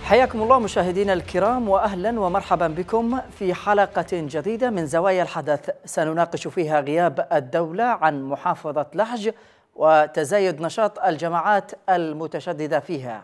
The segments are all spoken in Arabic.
حياكم الله مشاهدينا الكرام، وأهلا ومرحبا بكم في حلقة جديدة من زوايا الحدث سنناقش فيها غياب الدولة عن محافظة لحج وتزايد نشاط الجماعات المتشددة فيها.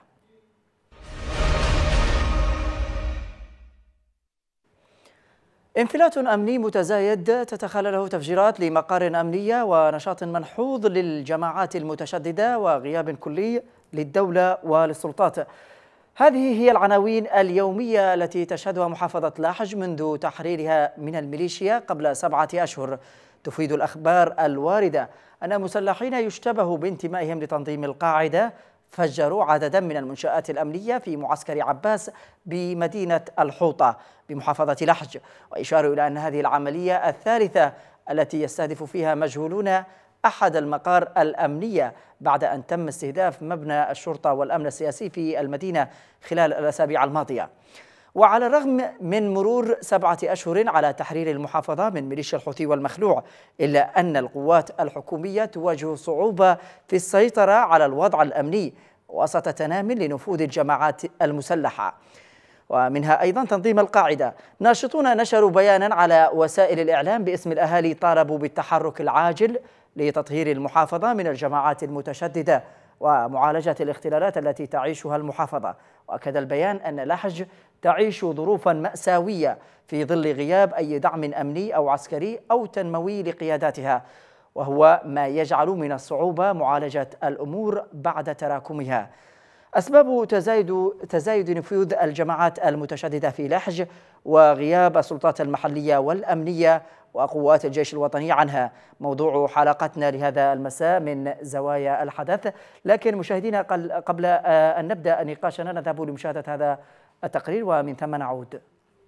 انفلات أمني متزايد تتخلله تفجيرات لمقار أمنية ونشاط ملحوظ للجماعات المتشددة وغياب كلي للدولة وللسلطات. هذه هي العناوين اليومية التي تشهدها محافظة لحج منذ تحريرها من الميليشيا قبل 7 أشهر. تفيد الأخبار الواردة أن مسلحين يشتبه بانتمائهم لتنظيم القاعدة فجروا عددا من المنشآت الأمنية في معسكر عباس بمدينة الحوطة بمحافظة لحج، وإشاروا إلى أن هذه العملية الثالثة التي يستهدف فيها مجهولون أحد المقار الأمنية بعد أن تم استهداف مبنى الشرطة والأمن السياسي في المدينة خلال الأسابيع الماضية. وعلى الرغم من مرور 7 أشهر على تحرير المحافظة من ميليشيا الحوثي والمخلوع، إلا أن القوات الحكومية تواجه صعوبة في السيطرة على الوضع الأمني وسط تنام لنفوذ الجماعات المسلحة، ومنها أيضا تنظيم القاعدة. ناشطون نشروا بيانا على وسائل الإعلام باسم الأهالي طالبوا بالتحرك العاجل لتطهير المحافظة من الجماعات المتشددة ومعالجة الاختلالات التي تعيشها المحافظة. وأكد البيان أن لحج تعيش ظروفا مأساوية في ظل غياب أي دعم أمني أو عسكري أو تنموي لقياداتها، وهو ما يجعل من الصعوبة معالجة الأمور بعد تراكمها. أسباب تزايد نفوذ الجماعات المتشددة في لحج وغياب السلطات المحلية والأمنية وقوات الجيش الوطني عنها موضوع حلقتنا لهذا المساء من زوايا الحدث. لكن مشاهدينا، قبل أن نبدأ نقاشنا نذهب لمشاهدة هذا التقرير ومن ثم نعود.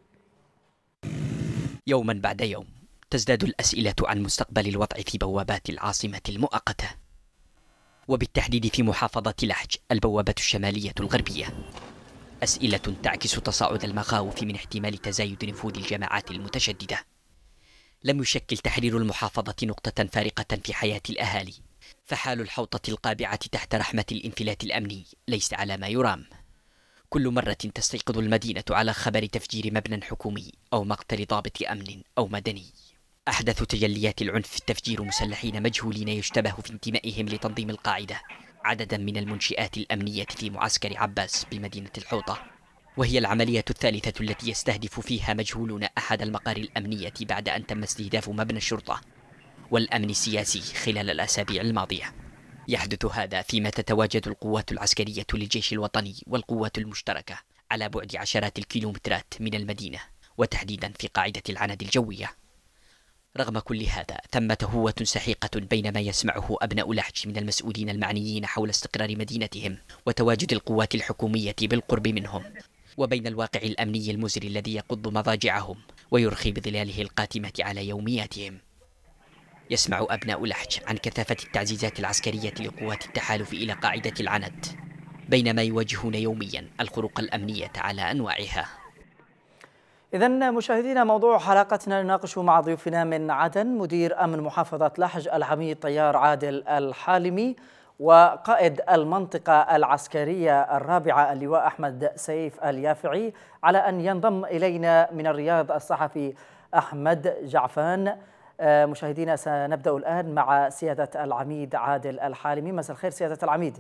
يوما بعد يوم تزداد الأسئلة عن مستقبل الوضع في بوابات العاصمة المؤقتة، وبالتحديد في محافظة لحج البوابة الشمالية الغربية. أسئلة تعكس تصاعد المخاوف من احتمال تزايد نفوذ الجماعات المتشددة. لم يشكل تحرير المحافظة نقطة فارقة في حياة الأهالي، فحال الحوطة القابعة تحت رحمة الانفلات الأمني ليس على ما يرام. كل مرة تستيقظ المدينة على خبر تفجير مبنى حكومي أو مقتل ضابط أمن أو مدني. أحدث تجليات العنف تفجير مسلحين مجهولين يشتبه في انتمائهم لتنظيم القاعدة عددا من المنشآت الأمنية في معسكر عباس بمدينة الحوطة، وهي العملية الثالثة التي يستهدف فيها مجهولون أحد المقار الأمنية بعد أن تم استهداف مبنى الشرطة والأمن السياسي خلال الأسابيع الماضية. يحدث هذا فيما تتواجد القوات العسكرية للجيش الوطني والقوات المشتركة على بعد عشرات الكيلومترات من المدينة، وتحديدا في قاعدة العند الجوية. رغم كل هذا ثمة هوة سحيقة بين ما يسمعه أبناء لحج من المسؤولين المعنيين حول استقرار مدينتهم وتواجد القوات الحكومية بالقرب منهم، وبين الواقع الأمني المزري الذي يقض مضاجعهم ويرخي بظلاله القاتمة على يومياتهم. يسمع أبناء لحج عن كثافة التعزيزات العسكرية لقوات التحالف إلى قاعدة العند، بينما يواجهون يوميا الخروق الأمنية على أنواعها. إذن مشاهدينا، موضوع حلقتنا نناقشه مع ضيوفنا من عدن مدير أمن محافظة لحج العميد طيار عادل الحالمي، وقائد المنطقة العسكرية الرابعة اللواء أحمد سيف اليافعي، على أن ينضم إلينا من الرياض الصحفي أحمد جعفان. مشاهدينا، سنبدأ الآن مع سيادة العميد عادل الحالمي. مساء الخير سيادة العميد.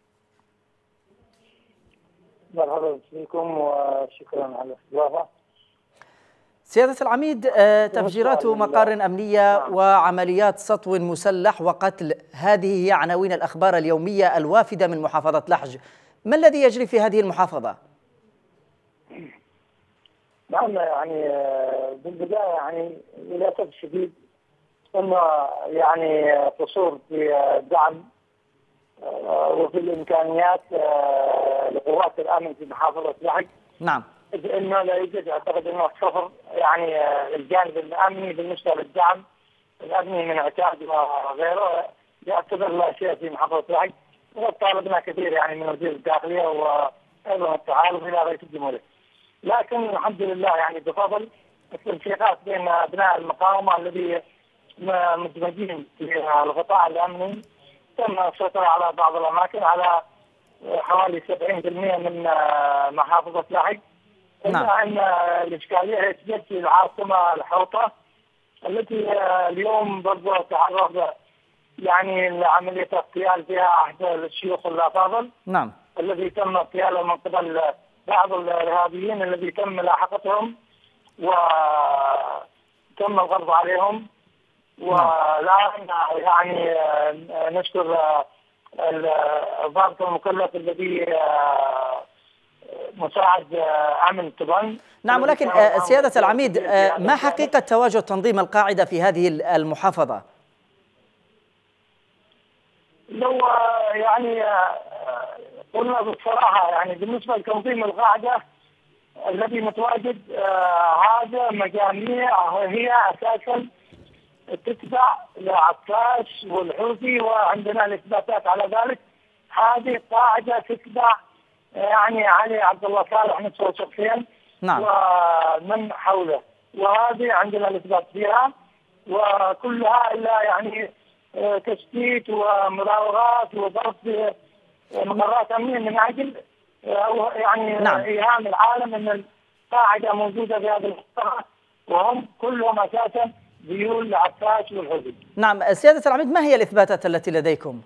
مرحبا بكم وشكرا على الاستضافة. سيادة العميد، تفجيرات مقار أمنية وعمليات سطو مسلح وقتل، هذه هي عناوين الأخبار اليومية الوافدة من محافظة لحج. ما الذي يجري في هذه المحافظة؟ نعم، يعني بالبداية يعني للأسف الشديد ثم يعني قصور في الدعم وفي الإمكانيات لقوات الأمن في محافظة لحج. نعم. إنه لا يوجد، أعتقد أنه صفر يعني الجانب الأمني بالنسبة للدعم الأمني من عتاد وغيره يعتبر لا شيء في محافظة لحج. وطالبنا كثير يعني من وزير الداخلية وأيضا التعالف إلى رئيس الجمهورية، لكن الحمد لله يعني بفضل التنسيقات بين أبناء المقاومة الذي مدمجين في القطاع الأمني تم السيطرة على بعض الأماكن على حوالي 70% من محافظة لحج. إلا أن الإشكالية تجد في العاصمة الحوطة التي اليوم برضو تعرض يعني لعملية اغتيال فيها أحد الشيوخ الأفاضل. نعم. الذي تم اغتياله من قبل بعض الإرهابيين الذي تم ملاحقتهم وتم القبض عليهم. والآن يعني نشكر الضابط المكلف الذي مساعد أمن طبعا. نعم، ولكن سيادة العميد، ما حقيقة تواجد تنظيم القاعدة في هذه المحافظة؟ لو يعني قلنا بصراحة يعني بالنسبة لتنظيم القاعدة الذي متواجد هذا مجاميع هي أساسا تتبع لعكاش والحوثي، وعندنا الإثباتات على ذلك. هذه قاعدة تتبع يعني علي عبد الله صالح نفسه شخصيا. نعم. ومن حوله، وهذه عندنا الإثبات فيها، وكلها إلا يعني تشتيت ومراوغات وضرب مقرات أمنية من أجل يعني نعم. إيهام العالم أن القاعدة موجودة في هذه المنطقة، وهم كلهم أساسا ذيول العكاش والحوثي. نعم سيادة العميد، ما هي الإثباتات التي لديكم؟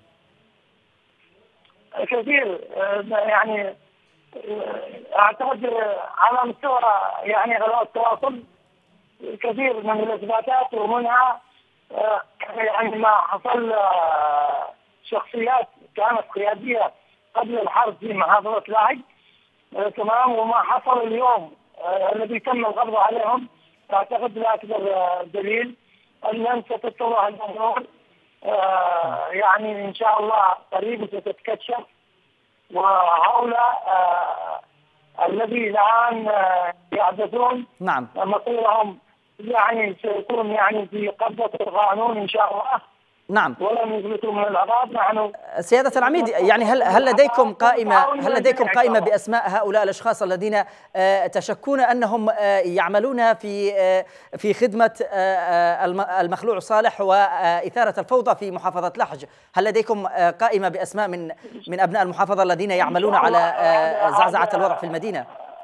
كثير يعني أعتقد على مستوى يعني غلاء التواصل كثير من الإثباتات، ومنها يعني ما حصل شخصيات كانت قيادية قبل الحرب في محافظة لحج تمام، وما حصل اليوم الذي تم القبض عليهم. أعتقد لا أكبر دليل أن ستتضح الأمور يعني إن شاء الله قريب ستتكشف. وهؤلاء الذي الآن يحدثون نعم مصيرهم يعني سيكون يعني في قبضة القانون إن شاء الله. نعم. ولم يفلتوا من العقاب. نحن سيادة العميد، يعني هل لديكم قائمة بأسماء هؤلاء الأشخاص الذين تشكون أنهم يعملون في خدمة المخلوع صالح وإثارة الفوضى في محافظة لحج؟ هل لديكم قائمة بأسماء من أبناء المحافظة الذين يعملون على زعزعة الوضع في المدينة؟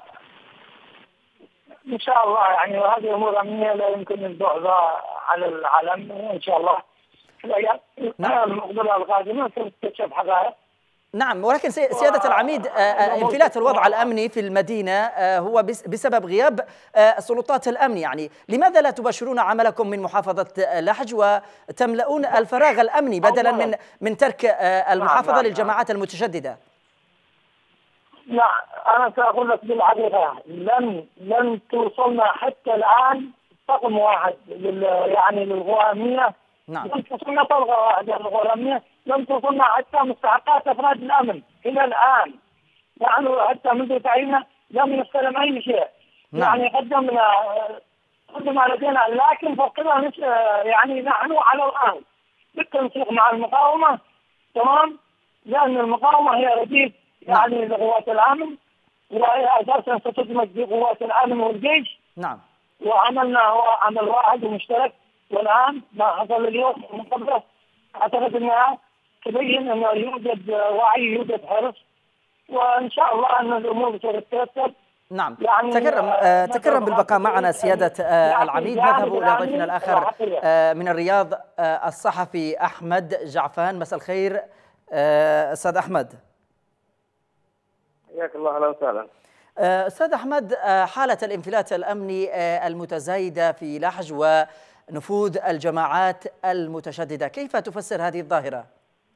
إن شاء الله يعني، وهذه أمور أمنية لا يمكن البعد على العالم. إن شاء الله في الأيام المقبلة القادمة ستكشف حقائق. نعم، ولكن سيادة العميد، انفلات الوضع الأمني في المدينة هو بسبب غياب السلطات الأمن. يعني لماذا لا تباشرون عملكم من محافظة لحج وتملؤون الفراغ الأمني بدلا من ترك المحافظة للجماعات المتشددة؟ لا، أنا سأقول لك بالحقيقة لن توصلنا حتى الآن طقم واحد يعني للغرامية. نعم. لم توصلنا طلقة واحدة للغرامية، لم توصلنا حتى مستحقات أفراد الأمن إلى الآن. نحن حتى منذ تعييننا لم نستلم أي شيء. نعم. يعني قدم لدينا، لكن فقدنا يعني نحن على الآن بالتنسيق مع المقاومة تمام، لأن المقاومة هي رديف يعني لقوات الأمن، وهي أساسا ستدمج بقوات الأمن والجيش. نعم. وعملنا هو عمل واحد ومشترك، والآن ما حصل اليوم من قبله أعتقد أنها تبين أنه يوجد وعي، يوجد حرص، وإن شاء الله أن الأمور ستترتب. نعم. يعني تكرم بالبقاء معنا سيادة العميد. نذهب إلى ضيفنا الآخر من الرياض، الصحفي أحمد جعفان. مساء الخير أستاذ أحمد. حياك الله، اهلا وسهلا. أستاذ أحمد، حالة الانفلات الأمني المتزايدة في لحج ونفوذ الجماعات المتشددة، كيف تفسر هذه الظاهرة؟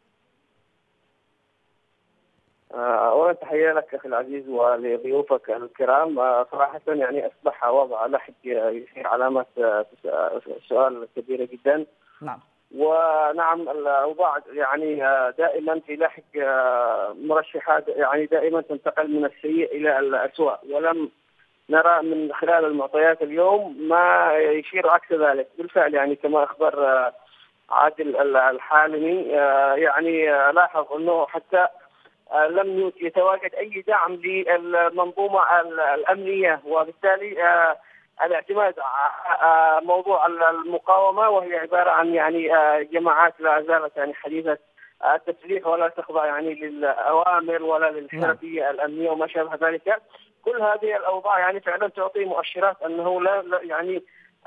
أولا تحية لك أخي العزيز ولضيوفك الكرام. صراحة يعني أصبح وضع لحج يثير علامات سؤال كبيرة جدا. نعم. ونعم الأوضاع يعني دائما في لحج مرشحات يعني دائما تنتقل من السيء إلى الأسوأ، ولم نرى من خلال المعطيات اليوم ما يشير عكس ذلك. بالفعل يعني كما أخبر عادل الحالمي يعني لاحظ أنه حتى لم يتواجد أي دعم للمنظومة الأمنية، وبالتالي الاعتماد على موضوع المقاومة، وهي عبارة عن يعني جماعات لا زالت يعني حديثة التسليح ولا تخضع يعني للأوامر ولا للحرفية الأمنية وما شابه ذلك. كل هذه الأوضاع يعني فعلا تعطي مؤشرات أنه لا يعني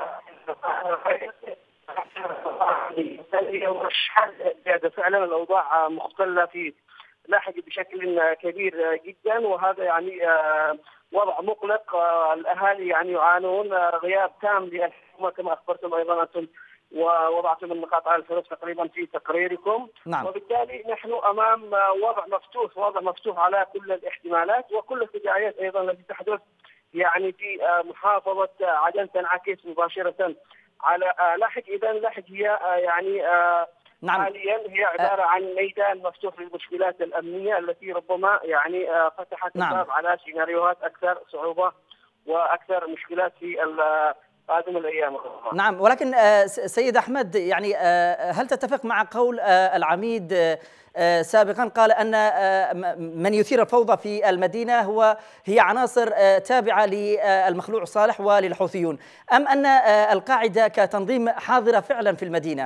فعلا الأوضاع مختلة في لاحق بشكل كبير جدا، وهذا يعني وضع مقلق. الأهالي يعني يعانون غياب تام للحكومة كما أخبرتم أيضا أنتم ووضعتم النقاط على الحروف تقريبا في تقريركم. نعم. وبالتالي نحن أمام وضع مفتوح على كل الاحتمالات وكل التداعيات أيضا التي تحدث يعني في محافظة عدن تنعكس مباشرة على لاحق. إذا لاحق هي يعني نعم. حاليا هي عبارة عن ميدان مفتوح للمشكلات الأمنية التي ربما يعني فتحت الباب على سيناريوهات أكثر صعوبة وأكثر مشكلات في قادم الأيام. نعم، ولكن سيد أحمد يعني هل تتفق مع قول العميد سابقا قال أن من يثير الفوضى في المدينة هي عناصر تابعة للمخلوع صالح وللحوثيون، أم أن القاعدة كتنظيم حاضرة فعلا في المدينة؟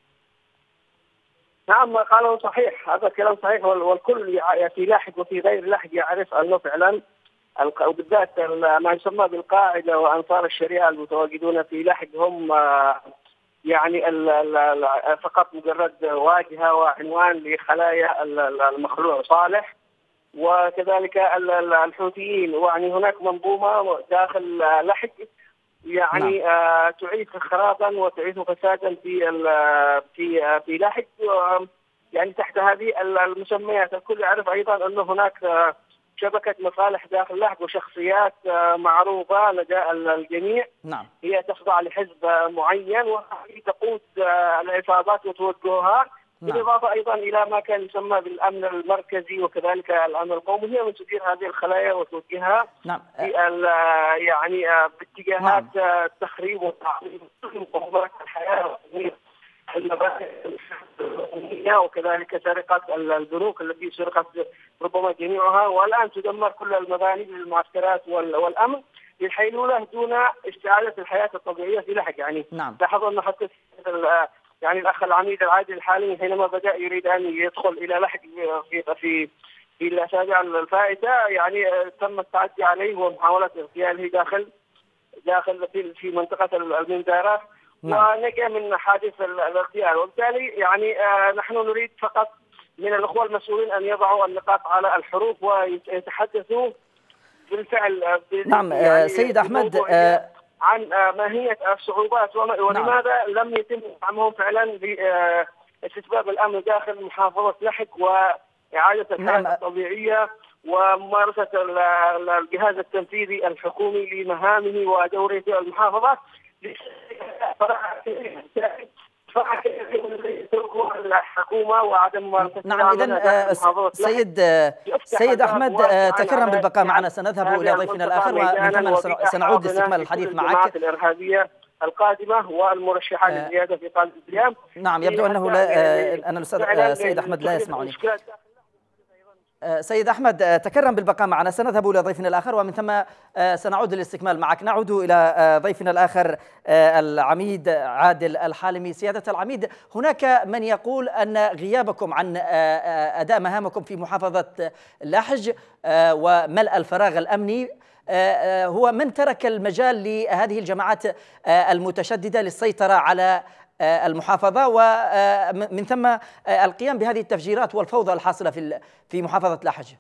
نعم، قاله صحيح، هذا كلام صحيح، والكل في لاحق وفي غير لاحق يعرف أنه فعلا وبالذات ما يسمى بالقاعدة وأنصار الشريعة المتواجدون في لاحق هم يعني فقط مجرد واجهة وعنوان لخلايا المخلوع صالح، وكذلك الحوثيين. ويعني هناك منظومة داخل لاحق يعني تعيث خرابا وتعيث فسادا في لاحق يعني تحت هذه المسميات. الكل يعرف أيضا أنه هناك شبكة مصالح داخل لاحق وشخصيات معروفة لدى الجميع. نعم. هي تخضع لحزب معين وهي تقود العصابات وتوجهها. بالإضافة أيضا إلى ما كان يسمى بالأمن المركزي وكذلك الأمن القومي، هي من تدير هذه الخلايا وتوجهها يعني باتجاهات التخريب وتعطيل مقومات الحياة وكذلك سرقة البنوك التي سرقت ربما جميعها، والآن تدمر كل المباني للمعسكرات والأمن للحيلولة دون استعادة الحياة الطبيعية في لاحق. يعني لاحظوا أنه حتى يعني الأخ العميد العادل الحالي حينما بدأ يريد أن يدخل إلى لاحق في الأسابيع الفائتة يعني تم التعدي عليه ومحاولة اغتياله داخل في منطقة المنزارة ونجا من حادث الاغتيال. وبالتالي يعني نحن نريد فقط من الأخوة المسؤولين أن يضعوا النقاط على الحروف ويتحدثوا بالفعل. نعم يعني سيد أحمد عن ماهية الصعوبات ولماذا لم يتم دعمهم فعلا لاستتباب الأمن داخل محافظة لاحق وإعادة الحياة الطبيعية وممارسة الجهاز التنفيذي الحكومي لمهامه ودوره في المحافظة. الحكومة وعدم ممارسة. نعم، إذن سيد أحمد تكرم بالبقاء معنا، سنذهب إلى ضيفنا الآخر ومن ثم سنعود لاستكمال الحديث معك. الإرهابية القادمة والمرشحة للزيادة في قادم الأيام. نعم، يبدو أنه أن الأستاذ سيد أحمد لا يسمعني. سيد أحمد تكرم بالبقاء معنا، سنذهب إلى ضيفنا الآخر ومن ثم سنعود للاستكمال معك. نعود إلى ضيفنا الآخر العميد عادل الحالمي. سيادة العميد، هناك من يقول أن غيابكم عن أداء مهامكم في محافظة لاحج وملء الفراغ الأمني هو من ترك المجال لهذه الجماعات المتشددة للسيطرة على المحافظة ومن ثم القيام بهذه التفجيرات والفوضى الحاصلة في محافظة لاحج.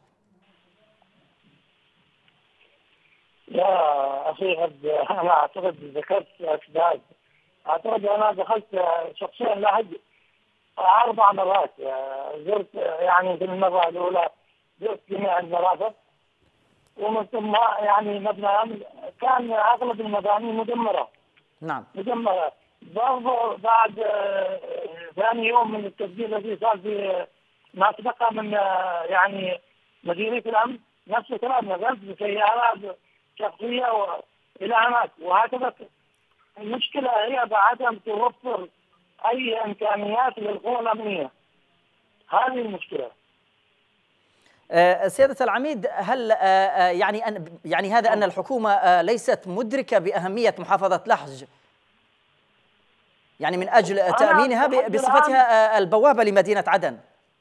يا أخي أنا أعتقد ذكرت أسباب. أعتقد أنا دخلت شخصيا لاحج 4 مرات. زرت يعني في المرة الأولى زرت جميع المرافق، ومن ثم يعني مبنى أمن كان أغلب المباني مدمرة. نعم. مدمرة. برضه بعد ثاني يوم من التسجيل الذي صار في ما تبقى من يعني مديرية الأمن نفس الكلام، نزلت بسيارات شخصية إلى هناك. وهكذا المشكلة هي بعدم توفر أي إمكانيات للقوى الأمنية. هذه المشكلة. سيادة العميد، هل يعني هذا أن الحكومة ليست مدركة بأهمية محافظة لاحج يعني من أجل تأمينها بصفتها البوابة لمدينة عدن؟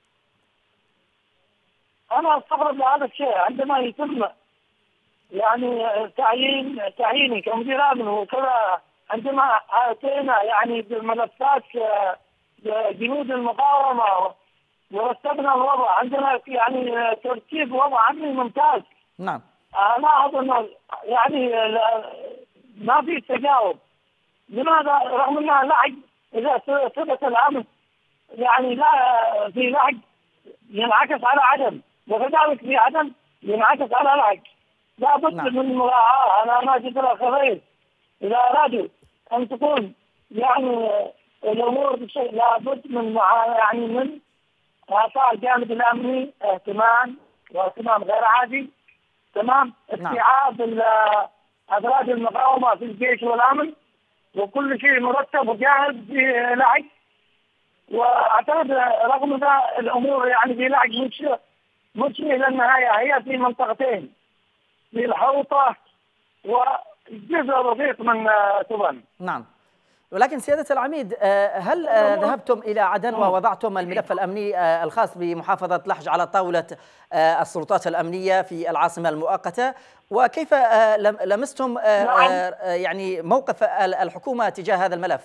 انا استغرب لهذا الشيء عندما يتم يعني تعييني كمدير امن وكذا، عندما اتينا يعني بملفات جنود المقاومه ورتبنا الوضع، عندنا يعني ترتيب وضع امني ممتاز. نعم. انا اظن يعني ما في تجاوب. لماذا رغم انها لعب اذا ثبت الامن يعني لا في لعب ينعكس على عدم، وكذلك في عدم ينعكس على لعب. لابد من مراعاة. انا ماجد الخبير اذا ارادوا ان تكون يعني الامور بشيء لابد من يعني من اعطاء الجانب الامني واهتمام غير عادي. تمام. استيعاب افراد المقاومه في الجيش والامن، وكل شيء مرتب وجاهز بلعب. واعتقد رغم ذا الامور يعني في لعب مش الى النهايه، هي في منطقتين، في الحوطه وجزء بسيط من تبن. نعم. ولكن سيادة العميد، هل ذهبتم إلى عدن ووضعتم الملف الأمني الخاص بمحافظة لحج على طاولة السلطات الأمنية في العاصمة المؤقتة؟ وكيف لمستم يعني موقف الحكومة تجاه هذا الملف؟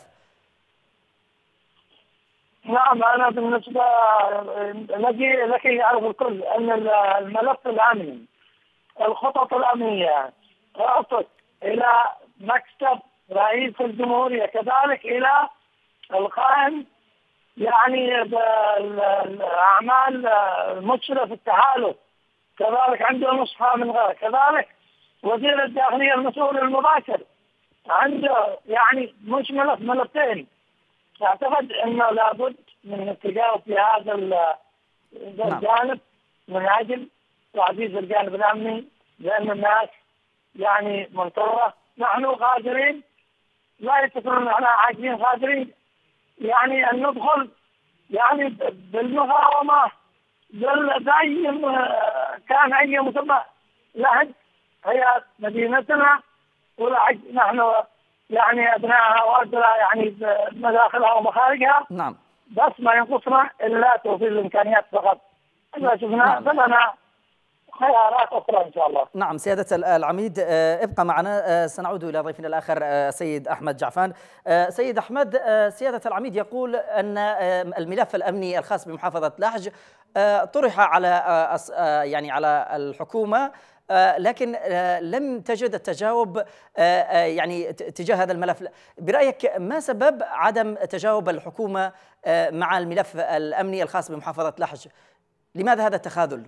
نعم، أنا بالنسبة لك يعرف الكل أن الملف الأمني، الخطط الأمنية رأست إلى مكتب رئيس الجمهورية، كذلك إلى القائم يعني بالأعمال مشرف التحالف، كذلك عنده نسخة من غيره، كذلك وزير الداخلية المسؤول المباشر عنده يعني مش ملفين. أعتقد أنه لابد من التجاوب في هذا الجانب من أجل تعزيز الجانب الأمني، لأن الناس يعني منتظرة. نحن قادرين، لا يتكلمون احنا عاجزين قادرين يعني ان ندخل يعني بالمقاومه زي كان اي مسمى لحج هي مدينتنا، ولحج نحن يعني ابنائها وابنائها يعني مداخلها ومخارجها. نعم. بس ما ينقصنا الا توفير الامكانيات فقط. اذا شفنا فلنا خيارات أخرى إن شاء الله. نعم سيادة العميد، ابقى معنا، سنعود إلى ضيفنا الآخر سيد أحمد جعفان. سيد أحمد، سيادة العميد يقول أن الملف الأمني الخاص بمحافظة لحج طرح على الحكومة، لكن لم تجد التجاوب يعني تجاه هذا الملف. برأيك ما سبب عدم تجاوب الحكومة مع الملف الأمني الخاص بمحافظة لحج؟ لماذا هذا التخاذل؟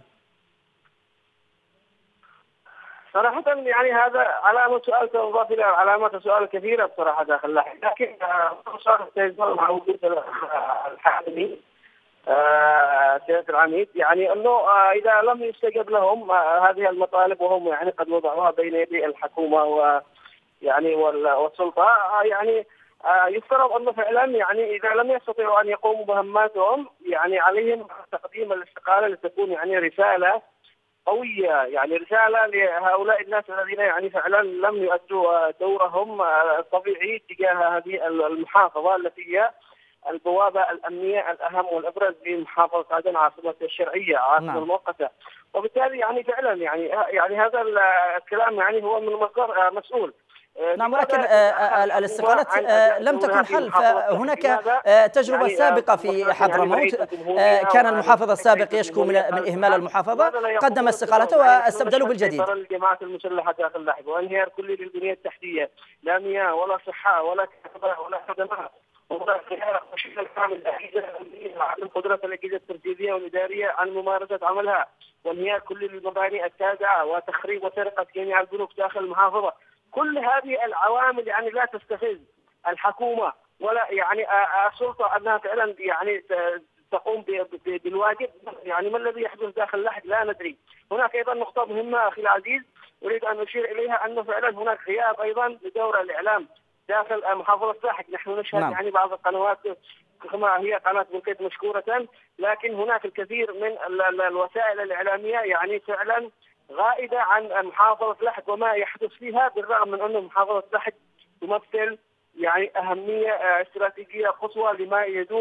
صراحة يعني هذا علامة سؤال تضاف إلى علامات السؤال كثيرة بصراحة داخل لحج، لكن صار التجاوب مع وجود الحاكمين سيادة العميد يعني أنه إذا لم يستجب لهم هذه المطالب وهم يعني قد وضعوها بين يدي الحكومة ويعني والسلطة، يعني يفترض أنه فعلا يعني إذا لم يستطيعوا أن يقوموا بمهماتهم يعني عليهم تقديم الاستقالة لتكون يعني رسالة قوية، يعني رسالة لهؤلاء الناس الذين يعني فعلا لم يؤدوا دورهم الطبيعي تجاه هذه المحافظة التي هي البوابة الأمنية الأهم والأبرز بمحافظة عدن عاصمة الشرعية عاصمة المؤقتة. وبالتالي يعني فعلا يعني هذا الكلام يعني هو من مصدر مسؤول. نعم، ولكن الاستقالات لم تكن حل، فهناك تجربة سابقة في حضرموت، كان المحافظ السابق يشكو من إهمال المحافظة، قدم استقالته واستبدلوا بالجديد. الجماعات المسلحة داخل لحج وانهيار كل البنية التحتية، لا مياه ولا صحة ولا كهرباء ولا خدمات، ولا خيار تشكيل الكامل الأجهزة عدم قدرة الأجهزة التنفيذية والإدارية عن ممارسة عملها، وانهيار كل المباني التابعة وتخريب وسرقة جميع البنوك داخل المحافظة. كل هذه العوامل يعني لا تستفز الحكومة ولا يعني السلطة أنها فعلا يعني تقوم بالواجب. يعني ما الذي يحدث داخل لحج لا ندري. هناك أيضا نقطة مهمة أخي العزيز أريد أن أشير إليها، أنه فعلا هناك غياب أيضا لدور الإعلام داخل محافظة لحج. نحن نشهد يعني بعض القنوات كما هي قناة بلقيت مشكورة، لكن هناك الكثير من الوسائل الإعلامية يعني فعلا غائبة عن محافظة لحج وما يحدث فيها، بالرغم من أن محافظة لحج تمثل يعني أهمية استراتيجية قصوى لما يدور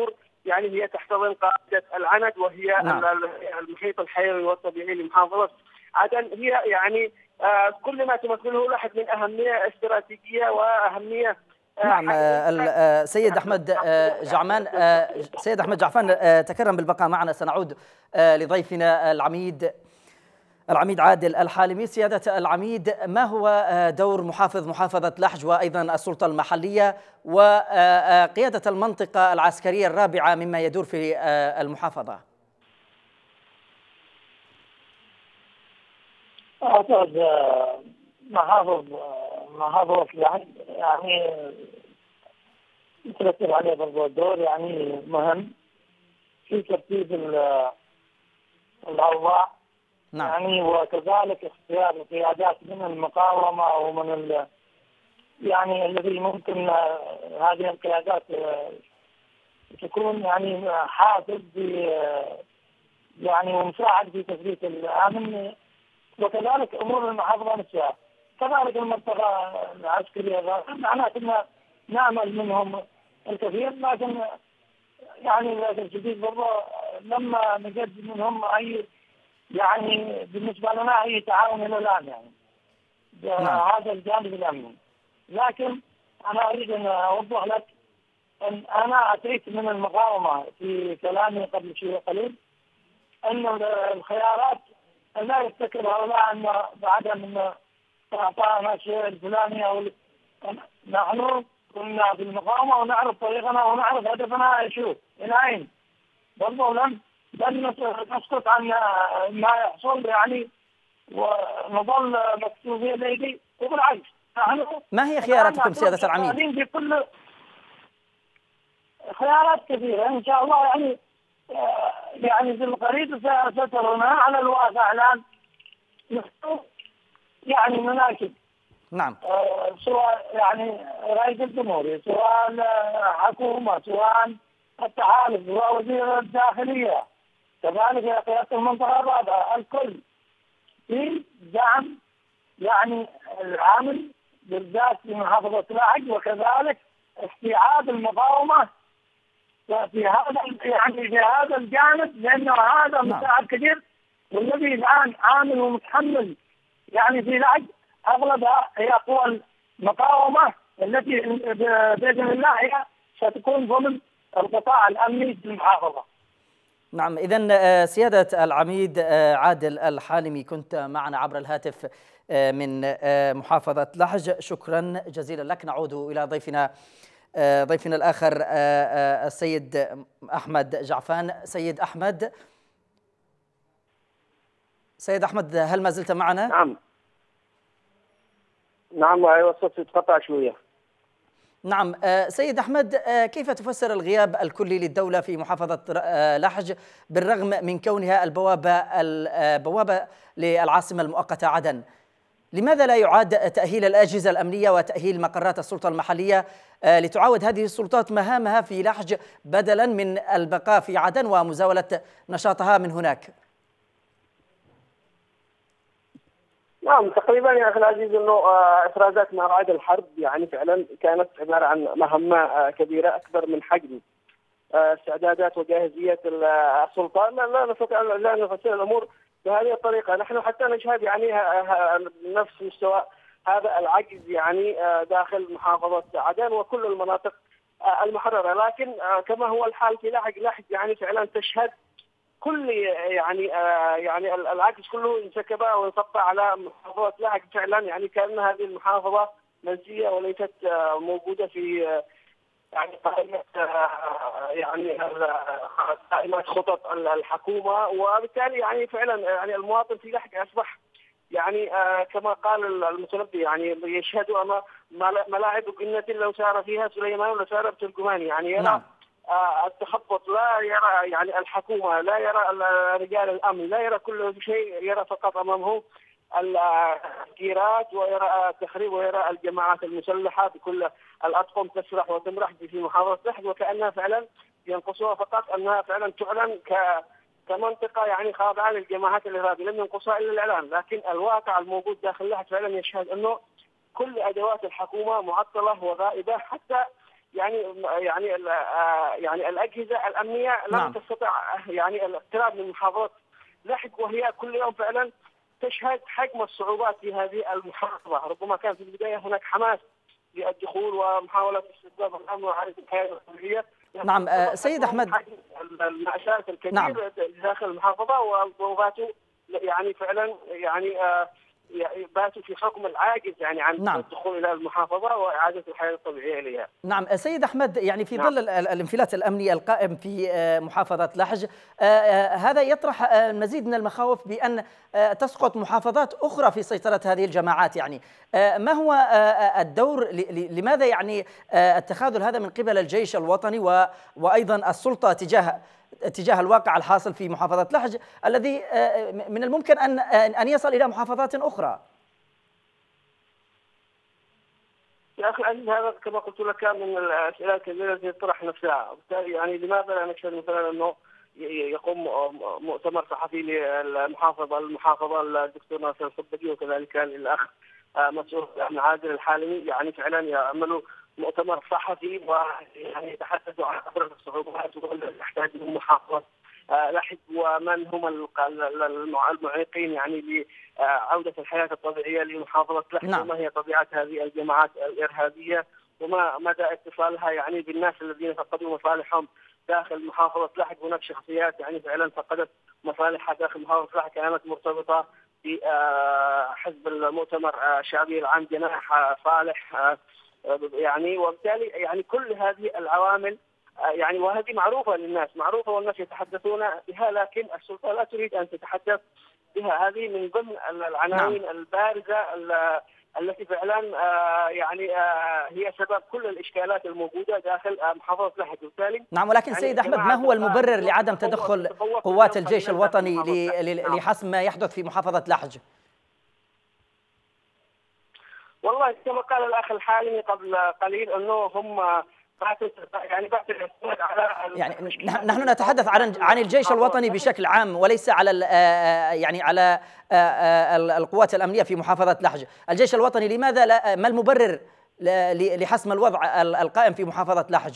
يعني هي تحتضن قاعدة العند، وهي المحيط الحيوي والطبيعي لمحافظة عدن. هي يعني كل ما تمثله لحد من أهمية استراتيجية وأهمية. نعم. سيد أحمد جعمان، سيد أحمد جعفان، تكرم بالبقاء معنا. سنعود لضيفنا العميد عادل الحالمي. سيادة العميد، ما هو دور محافظة لحج وأيضا السلطة المحلية وقيادة المنطقة العسكرية الرابعة مما يدور في المحافظة؟ أعتقد محافظة لحج يعني يترتب عليه برضه دور يعني مهم في ترتيب الأوضاع. نعم. يعني وكذلك اختيار القيادات من المقاومة ومن يعني الذي ممكن هذه القيادات تكون يعني حافز يعني ومساعد في تثبيت الأمن، وكذلك أمور المحافظة نفسها، كذلك المنطقة العسكرية. معناه كنا نعمل منهم الكثير، لكن يعني للأسف الشديد برضه لما نجد منهم أي يعني بالنسبة لنا أي تعاون إلى الآن يعني هذا الجانب الأمني. لكن أنا أريد أن أوضح لك أن أنا أتيت من المقاومة في كلامي قبل شيء قليل أن الخيارات لا يفتكر هؤلاء أن بعدم أعطانا الشيء الفلاني أو نحن كنا في المقاومة ونعرف طريقنا ونعرف هدفنا شو إلى أين. برضو لن نسقط عن ما يحصل يعني ونظل مكتوبين لدي، وبالعكس نحن. ما هي خياراتكم سيادة العميد؟ في كل خيارات كثيرة إن شاء الله يعني في القريب سترونها على الواقع الآن. نحن يعني مناكب. نعم. سواء يعني رئيس الجمهورية، سواء حكومة، سواء التحالف، سواء وزير الداخلية، كذلك قيادة المنطقة الرابعة، الكل في دعم يعني العامل بالذات في محافظة لحج، وكذلك استيعاب المقاومة في هذا الجانب، لأنه هذا مساعد كبير. والذي الآن عامل ومتحمل يعني في لحج أغلبها هي قوى المقاومة التي بإذن الله هي ستكون ضمن القطاع الأمني في المحافظة. نعم. إذن سيادة العميد عادل الحالمي، كنت معنا عبر الهاتف من محافظة لحج. شكرا جزيلا لك. نعود إلى ضيفنا الآخر السيد أحمد جعفان. سيد أحمد، هل ما زلت معنا؟ نعم، أيوة، الصوت يتقطع شوية. نعم. سيد أحمد، كيف تفسر الغياب الكلي للدولة في محافظة لحج بالرغم من كونها البوابة للعاصمة المؤقتة عدن؟ لماذا لا يعاد تأهيل الأجهزة الأمنية وتأهيل مقرات السلطة المحلية لتعاود هذه السلطات مهامها في لحج بدلا من البقاء في عدن ومزاولة نشاطها من هناك؟ نعم، تقريبا يا أخي العزيز أنه إفرازات ما بعد الحرب يعني فعلا كانت عبارة عن مهمة كبيرة أكبر من حجم استعدادات وجاهزية السلطان. لا نفسر الأمور بهذه الطريقة. نحن حتى نشهد يعني نفس مستوى هذا العجز يعني داخل محافظة عدن وكل المناطق المحررة. لكن كما هو الحال في لحج يعني فعلا تشهد كل يعني العجز كله انسكب وانصب على محافظة لحج. فعلا يعني كأن هذه المحافظة منسية وليست موجودة في يعني قائمة يعني قائمة خطط الحكومة. وبالتالي يعني فعلا يعني المواطن في لحج أصبح يعني كما قال المتنبي يعني يشهد أمام ملاعب جنة لو سار فيها سليمان لسار بترجمان. يعني يرى التخبط، لا يرى يعني الحكومة، لا يرى رجال الأمن، لا يرى كل شيء، يرى فقط أمامه التفجيرات ويرى التخريب ويرى الجماعات المسلحة بكل الأطقم تسرح وتمرح في محافظة لحج، وكأنها فعلا ينقصها فقط أنها فعلا تعلن كمنطقة يعني خاضعة للجماعات الإرهابية. لم ينقصها إلا الإعلان، لكن الواقع الموجود داخل لحج فعلا يشهد أنه كل أدوات الحكومة معطلة وغائبة. حتى يعني الأجهزة الأمنية لم تستطع يعني الاقتراب من محافظة لحج، وهي كل يوم فعلا تشهد حجم الصعوبات في هذه المحافظة. ربما كان في البداية هناك حماس للدخول ومحاولة استتباب الأمن وإعادة الحياة الطبيعية. نعم سيد أحمد، المأساة الكبير داخل المحافظة، وباتوا يعني فعلا يعني باتوا في حكم العاجز يعني عن الدخول إلى المحافظة وإعادة الحياة الطبيعية إليها. نعم سيد أحمد، يعني في ظل الانفلات الأمني القائم في محافظة لحج، هذا يطرح المزيد من المخاوف بأن تسقط محافظات أخرى في سيطرة هذه الجماعات. يعني ما هو الدور، لماذا يعني التخاذل هذا من قبل الجيش الوطني وأيضا السلطة تجاه الواقع الحاصل في محافظة لحج الذي من الممكن أن يصل إلى محافظات أخرى؟ يا أخي العزيز، هذا كما قلت لك من الأسئلة الكبيرة التي تطرح نفسها. وبالتالي يعني لماذا لا نشهد مثلا أنه يقوم مؤتمر صحفي للمحافظة الدكتور ناصر الصبدي، وكذلك كان الأخ مسؤول الأمن عادل الحالمي، يعني فعلا يعملوا مؤتمر صحفي ويعني يتحدثوا عن أبرز الصعوبات والتي تحتاجها محافظة لحج، ومن هم المعيقين يعني لعودة الحياة الطبيعية لمحافظة لحج، وما هي طبيعة هذه الجماعات الإرهابية، وما مدى اتصالها يعني بالناس الذين فقدوا مصالحهم داخل محافظة لحج. هناك شخصيات يعني فعلا فقدت مصالحها داخل محافظة لحج، كانت مرتبطة بحزب المؤتمر الشعبي العام جناح صالح يعني. وبالتالي يعني كل هذه العوامل يعني وهذه معروفة للناس، معروفة والناس يتحدثون بها، لكن السلطة لا تريد أن تتحدث بها. هذه من ضمن العناوين البارزة التي فعلا يعني هي سبب كل الإشكالات الموجودة داخل محافظة لحج. بالتالي نعم، ولكن يعني سيد أحمد، ما هو المبرر لعدم تدخل قوات الجيش الوطني لحسم ما يحدث في محافظة لحج؟ والله كما قال الأخ الحالمي قبل قليل أنه هم يعني نحن نتحدث عن الجيش الوطني بشكل عام وليس على يعني على القوات الأمنية في محافظة لحج. الجيش الوطني لماذا ما المبرر لحسم الوضع القائم في محافظة لحج؟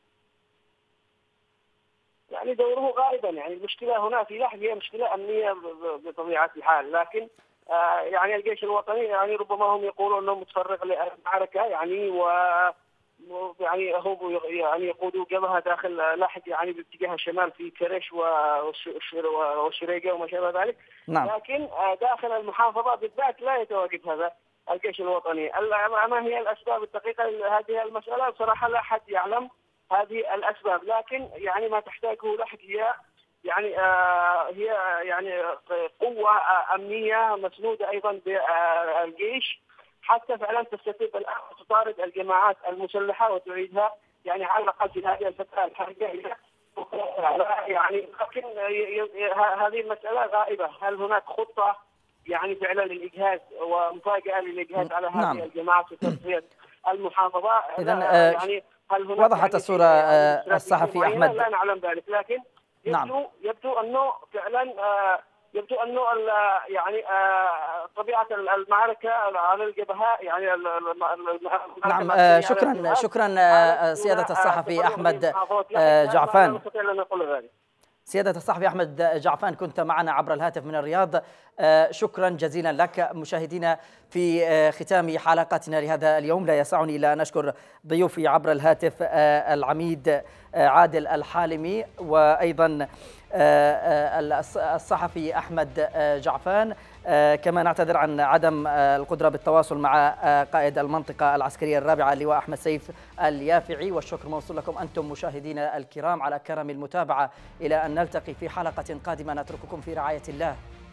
يعني دوره غالبا، يعني المشكلة هنا في لحج هي مشكلة أمنية بطبيعة الحال، لكن يعني الجيش الوطني يعني ربما هم يقولون أنه متفرغ للمعركة يعني يعني هم يعني يقودوا جبهة داخل لحج يعني باتجاه الشمال في كرش والشريقة وما شابه ذلك. نعم. لكن داخل المحافظة بالذات لا يتواجد هذا الجيش الوطني. ما هي الأسباب الدقيقة لهذه المسألة؟ بصراحة لا أحد يعلم هذه الأسباب، لكن يعني ما تحتاجه لحج هي يعني قوة أمنية مسنودة أيضا بالجيش حتى فعلا تستتب الأمن وتطارد الجماعات المسلحة وتعيدها يعني على الأقل في هذه الفترة الحالية. يعني لكن هذه المسألة غائبة. هل هناك خطة يعني فعلا للإجهاز ومفاجأة للإجهاز على هذه الجماعات وتصفية المحافظة؟ يعني هل هناك وضحت الصورة الصحفي أحمد؟ لا نعلم ذلك، لكن يبدو أنه فعلا يبدو أنه يعني طبيعة المعركة على الجبهة يعني نعم. شكرا سيادة الصحفي أحمد جعفان. سيادة الصحفي أحمد جعفان، كنت معنا عبر الهاتف من الرياض. شكرا جزيلا لك. مشاهدينا، في ختام حلقتنا لهذا اليوم لا يسعني إلا أن أشكر ضيوفي عبر الهاتف العميد عادل الحالمي وأيضا الصحفي أحمد جعفان. كما نعتذر عن عدم القدرة بالتواصل مع قائد المنطقة العسكرية الرابعة اللواء أحمد سيف اليافعي. والشكر موصول لكم أنتم مشاهدينا الكرام على كرم المتابعة. إلى أن نلتقي في حلقة قادمة نترككم في رعاية الله.